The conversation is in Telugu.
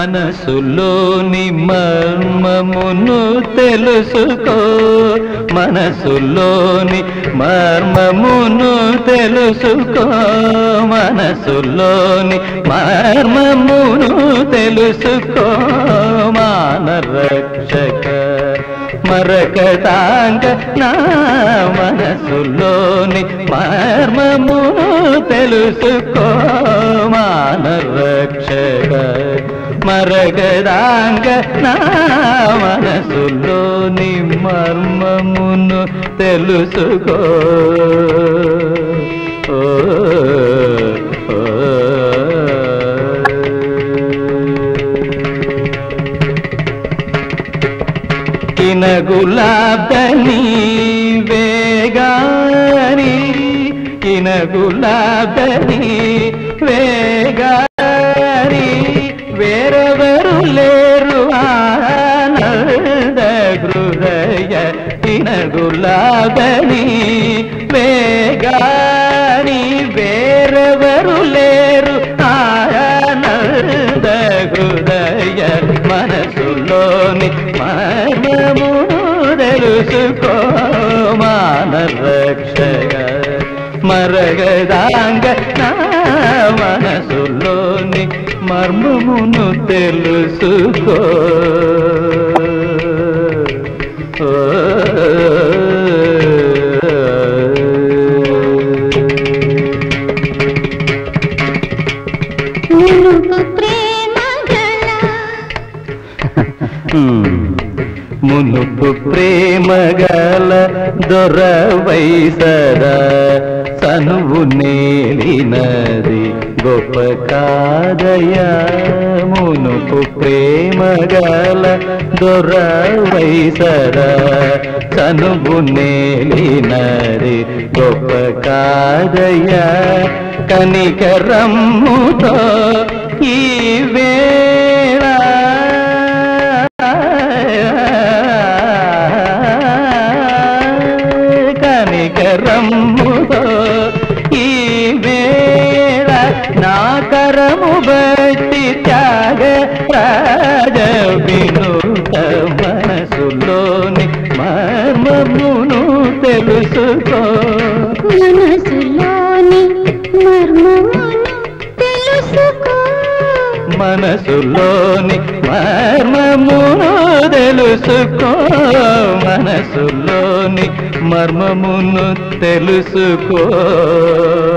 మనసులోని మర్మమును తెలుసుకో, మనసులోని మర్మమును తెలుసుకో, మనసులోని మర్మమును తెలుసుకో. మానరక్షక మరకతాంగ నా మనసులోని మర్మమును తెలుసుకో. మానరక్షక మరకతాంగ నా మనసులోని మర్మమును తెలుసుకో. గులాబ్దని వేగాని గులాబ్దని వేగాని వేరెవరు లేరు ఆనంద హృదయ గులాబ్దని వేగాని వేరెవరు లేరు ఆనంద హృదయ మనసులోని మర్మమును తెలుసుకో. మానరక్షక మరగదాంగ నా మనసులోని మర్మమును తెలుసుకో. మునుపు ప్రేమగల దొరవైసరా సనువు నేలినది గొప్ప కాదయా. మునుపు ప్రేమగల దొరవైసరా సనువు నేలినది గొప్ప కాదయా. కనికరమ్ముతో ఈ వేళ కనికరమ్ముతో ఈ వేళ నా కరము బట్టి త్యాగ రాజ వినూత మనసులోని మర్మమును తెలుసుకో. మనసులోని మర్మమును తెలుసుకో. మనసులోని మర్మమును తెలుసుకో. మనసులోని మర్మమును తెలుసుకో.